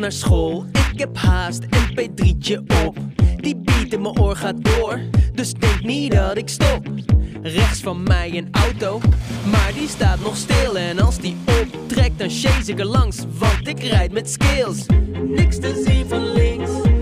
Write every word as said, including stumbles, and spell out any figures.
naar school, ik heb haast, M P drie'tje op. Die beat in mijn oor gaat door, dus denk niet dat ik stop. Rechts van mij een auto, maar die staat nog stil. En als die optrekt, dan chase ik er langs, want ik rijd met skills. Niks te zien van links,